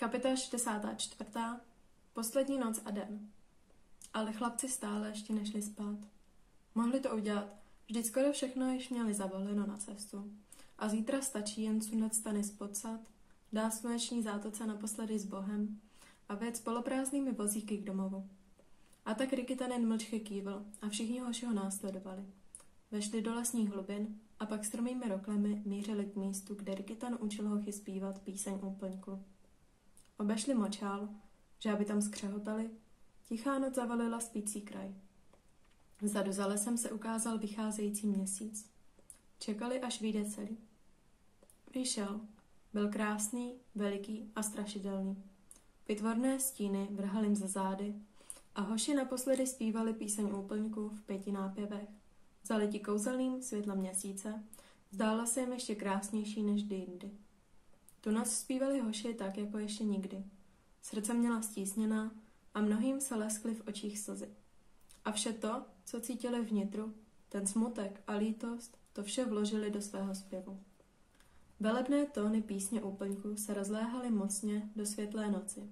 Kapitola 64. Poslední noc a den. Ale chlapci stále ještě nešli spát. Mohli to udělat, vždyť skoro všechno již měli zavoleno na cestu. A zítra stačí jen sundat stany spod sad, dát sluneční zátoce naposledy s Bohem a vyjet s poloprázdnými vozíky k domovu. A tak Rikitanen mlčky kývl a všichni hoši ho následovali. Vešli do lesních hlubin a pak strmými roklemi mířili k místu, kde Rikitan učil hochy zpívat píseň úplňku. Obešli močál, že aby tam skřehotali, tichá noc zavalila spící kraj. Vzadu za lesem se ukázal vycházející měsíc. Čekali, až vyjde celý. Vyšel. Byl krásný, veliký a strašidelný. Vytvorné stíny vrhaly jim za zády a hoši naposledy zpívali píseň úplňku v 5 nápěvech. Zalití kouzelným světlem měsíce, zdála se jim ještě krásnější než kdy jindy. Tu noc zpívali hoši tak, jako ještě nikdy. Srdce měla stísněná a mnohým se leskly v očích slzy. A vše to, co cítili vnitru, ten smutek a lítost, to vše vložili do svého zpěvu. Velebné tóny písně úplňku se rozléhaly mocně do světlé noci.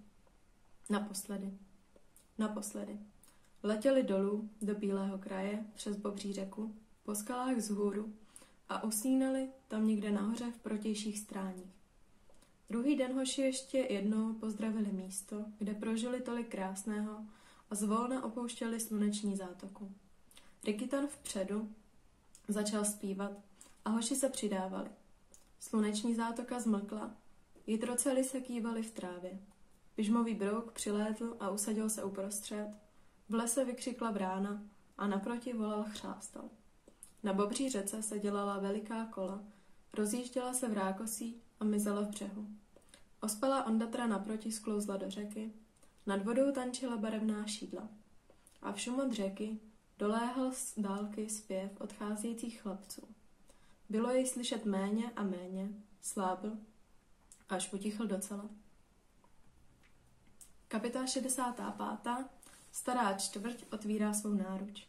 Naposledy. Letěli dolů do bílého kraje přes Bobří řeku, po skalách vzhůru a usínali tam někde nahoře v protějších stráních. Druhý den hoši ještě jednou pozdravili místo, kde prožili tolik krásného a zvolna opouštěli sluneční zátoku. Rikitan vpředu začal zpívat a hoši se přidávali. Sluneční zátoka zmlkla, jitroceli se kývali v trávě. Pyžmový brouk přilétl a usadil se uprostřed. V lese vykřikla vrána a naproti volal chřástal. Na Bobří řece se dělala veliká kola, rozjížděla se v rákosí a mizela v břehu. Ospalá Ondatra naproti sklouzla do řeky, nad vodou tančila barevná šídla. A v šumu od řeky doléhal z dálky zpěv odcházejících chlapců. Bylo jej slyšet méně a méně, slábl, až utichl docela. Kapitola 65. Stará čtvrť otvírá svou náruč.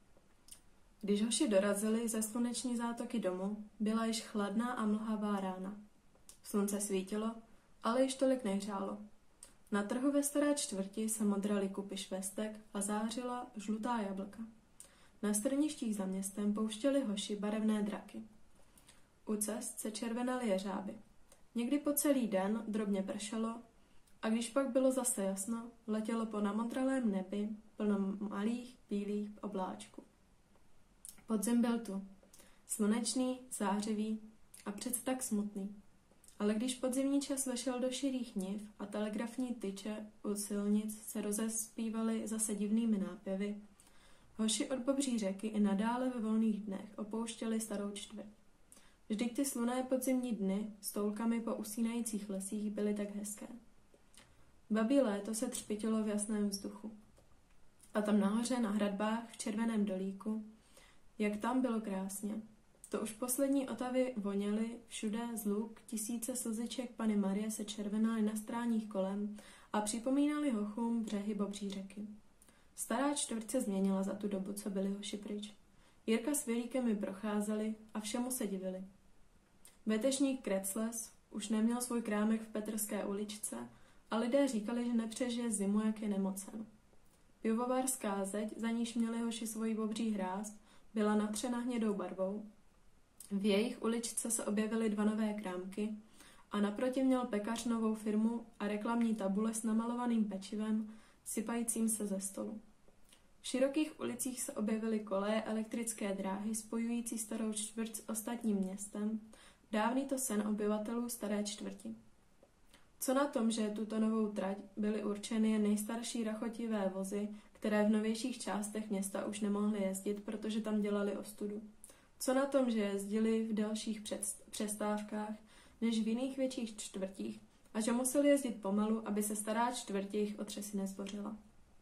Když hoši dorazili ze sluneční zátoky domů, byla již chladná a mlhavá rána. Slunce svítilo, ale již tolik nehřálo. Na trhu ve staré čtvrti se modraly kupy švestek a zářila žlutá jablka. Na strništích za městem pouštěli hoši barevné draky. U cest se červenaly jeřáby. Někdy po celý den drobně pršelo a když pak bylo zase jasno, letělo po namodralém nebi plno malých bílých obláčků. Podzim byl tu. Slunečný, zářivý a přece tak smutný. Ale když podzimní čas vešel do širých niv a telegrafní tyče u silnic se rozespívaly zase divnými nápěvy, hoši od Bobří řeky i nadále ve volných dnech opouštěli starou čtvrť. Vždyť ty slunné podzimní dny s toulkami po usínajících lesích byly tak hezké. Babí léto se třpytilo v jasném vzduchu. A tam nahoře na hradbách v červeném dolíku, jak tam bylo krásně. To už poslední otavy voněly, všude z luk, tisíce slziček Panny Marie se červenaly na stráních kolem a připomínaly hochům břehy Bobří řeky. Stará čtvrť se změnila za tu dobu, co byli hoši pryč. Jirka s Vilíkem mi procházeli a všemu se divili. Vetešník Krecles už neměl svůj krámek v Petrské uličce a lidé říkali, že nepřežije zimu, jak je nemocen. Pivovarská zeď, za níž měli hoši svoji bobří hráz, byla natřena hnědou barvou. V jejich uličce se objevily 2 nové krámky a naproti měl pekař novou firmu a reklamní tabule s namalovaným pečivem, sypajícím se ze stolu. V širokých ulicích se objevily koleje elektrické dráhy spojující starou čtvrť s ostatním městem, dávný to sen obyvatelů staré čtvrti. Co na tom, že tuto novou trať byly určeny jen nejstarší rachotivé vozy, které v novějších částech města už nemohly jezdit, protože tam dělali ostudu? Co na tom, že jezdili v delších přestávkách než v jiných větších čtvrtích a že museli jezdit pomalu, aby se stará čtvrť jejich otřesy nezbořila?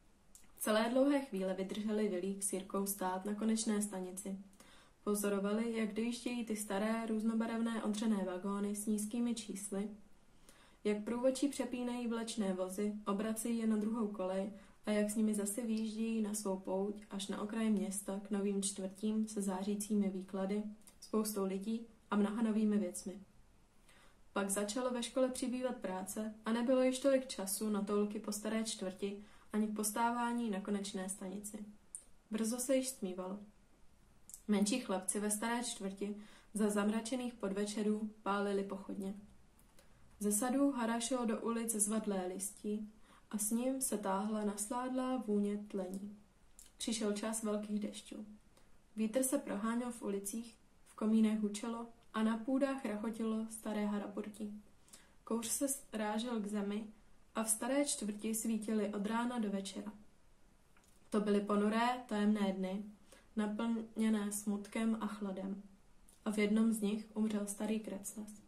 Celé dlouhé chvíle vydrželi Vilík s Jirkou stát na konečné stanici. Pozorovali, jak dojíždějí ty staré, různobarevné odřené vagóny s nízkými čísly, jak průvodčí přepínají vlečné vozy, obracejí je na druhou kolej a jak s nimi zase vyjíždějí na svou pouť až na okraj města k novým čtvrtím se zářícími výklady, spoustou lidí a mnoha novými věcmi. Pak začalo ve škole přibývat práce a nebylo již tolik času na toulky po staré čtvrti ani k postávání na konečné stanici. Brzo se již stmívalo. Menší chlapci ve staré čtvrti za zamračených podvečerů pálili pochodně. Ze sadů harašilo do ulic zvadlé listí a s ním se táhla nasládlá vůně tlení. Přišel čas velkých dešťů. Vítr se proháněl v ulicích, v komínech hučelo a na půdách rachotilo staré haraburky. Kouř se rážel k zemi a v staré čtvrti svítily od rána do večera. To byly ponuré, tajemné dny, naplněné smutkem a chladem. A v jednom z nich umřel starý Krecles.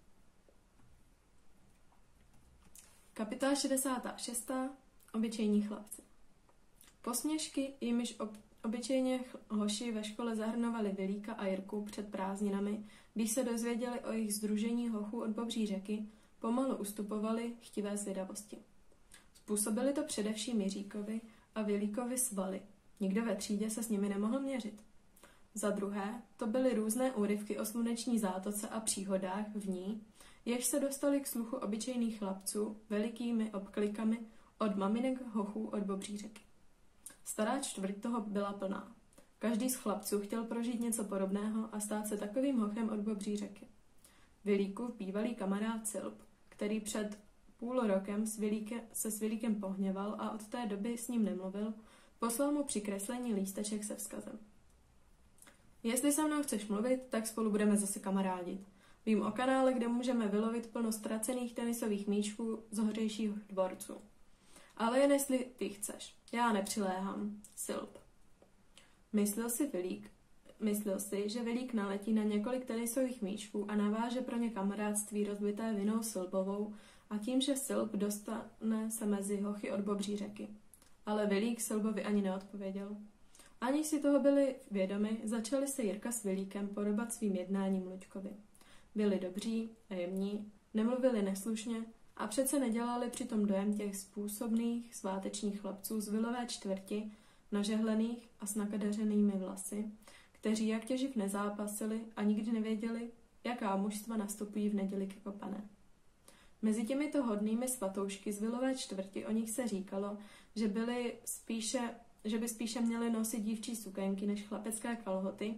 Kapitola 66. Obyčejní chlapci. Posměšky, jimiž obyčejně hoši ve škole zahrnovali Vilíka a Jirku před prázdninami, když se dozvěděli o jejich sdružení hochů od Bobří řeky, pomalu ustupovali chtivé zvědavosti. Způsobili to především Jiříkovi a Vilíkovi svaly. Nikdo ve třídě se s nimi nemohl měřit. Za druhé, to byly různé úryvky o sluneční zátoce a příhodách v ní, jež se dostali k sluchu obyčejných chlapců velikými obklikami od maminek hochů od Bobří řeky. Stará čtvrť toho byla plná. Každý z chlapců chtěl prožít něco podobného a stát se takovým hochem od Bobří řeky. Vilíkův bývalý kamarád Silp, který před půl rokem se s Vilíkem pohněval a od té doby s ním nemluvil, poslal mu při kreslení lísteček se vzkazem. Jestli se mnou chceš mluvit, tak spolu budeme zase kamarádit. Vím o kanále, kde můžeme vylovit plno ztracených tenisových míčků z hořejších dvorců. Ale jen jestli ty chceš. Já nepřiléhám. Silp. Myslel si, že Vilík naletí na několik tenisových míčků a naváže pro ně kamarádství rozbité vinou Silpovou a tím, že Silp dostane se mezi hochy od Bobří řeky. Ale Vilík Silpovi ani neodpověděl. Aniž si toho byli vědomi, začali se Jirka s Vilíkem podobat svým jednáním Luďkovi. Byli dobří a jemní, nemluvili neslušně a přece nedělali přitom dojem těch způsobných svátečních chlapců z vilové čtvrti, nažehlených a s nakadařenými vlasy, kteří jak těživ nezápasili a nikdy nevěděli, jaká mužstva nastupují v neděli ke kopané. Mezi těmito hodnými svatoušky z vilové čtvrti o nich se říkalo, že by spíše měli nosit dívčí sukénky než chlapecké kalhoty,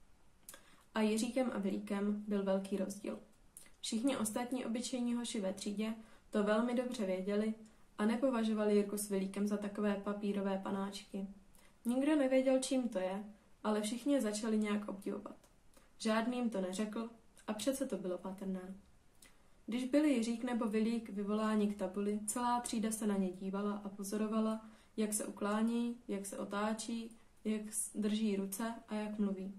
a Jiříkem a Vilíkem byl velký rozdíl. Všichni ostatní obyčejní hoši ve třídě to velmi dobře věděli a nepovažovali Jirku s Vilíkem za takové papírové panáčky. Nikdo nevěděl, čím to je, ale všichni je začali nějak obdivovat. Žádný jim to neřekl a přece to bylo patrné. Když byli Jiřík nebo Vilík vyvoláni k tabuli, celá třída se na ně dívala a pozorovala, jak se uklání, jak se otáčí, jak drží ruce a jak mluví.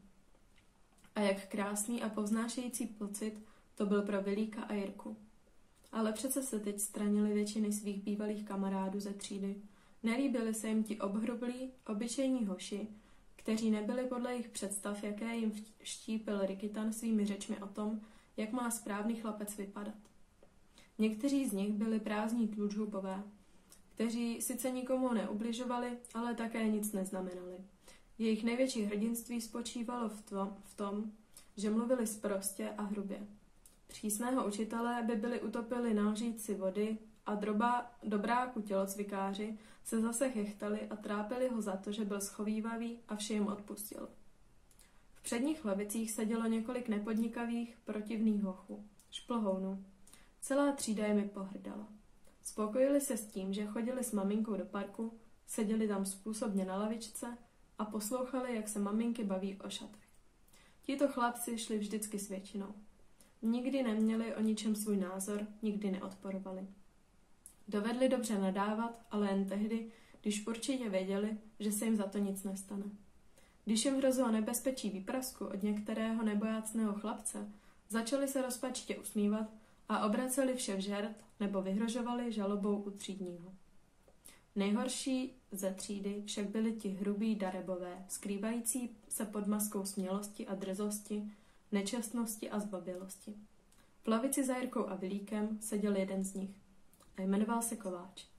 A jak krásný a povznášející pocit to byl pro Vilíka a Jirku. Ale přece se teď stranili většiny svých bývalých kamarádů ze třídy. Nelíbili se jim ti obhrublí, obyčejní hoši, kteří nebyli podle jejich představ, jaké jim štípil Rikitan svými řečmi o tom, jak má správný chlapec vypadat. Někteří z nich byli prázdní tlučhubové, kteří sice nikomu neubližovali, ale také nic neznamenali. Jejich největší hrdinství spočívalo v tom, že mluvili sprostě a hrubě. Přísného učitele by byli utopili na lžíci vody a dobráku tělocvikáři se zase chechtali a trápili ho za to, že byl schovívavý a vše jim odpustil. V předních lavicích sedělo několik nepodnikavých, protivných hochů, šplhounů. Celá třída jimi pohrdala. Spokojili se s tím, že chodili s maminkou do parku, seděli tam způsobně na lavičce a poslouchali, jak se maminky baví o šatvě. Tito chlapci šli vždycky s většinou. Nikdy neměli o ničem svůj názor, nikdy neodporovali. Dovedli dobře nadávat, ale jen tehdy, když určitě věděli, že se jim za to nic nestane. Když jim hrozilo nebezpečí výprasku od některého nebojácného chlapce, začali se rozpačitě usmívat a obraceli vše v žert nebo vyhrožovali žalobou u třídního. Nejhorší ze třídy však byli ti hrubí darebové, skrývající se pod maskou smělosti a drzosti, nečestnosti a zbabělosti. V lavici za Jirkou a Vilíkem seděl jeden z nich a jmenoval se Kováč.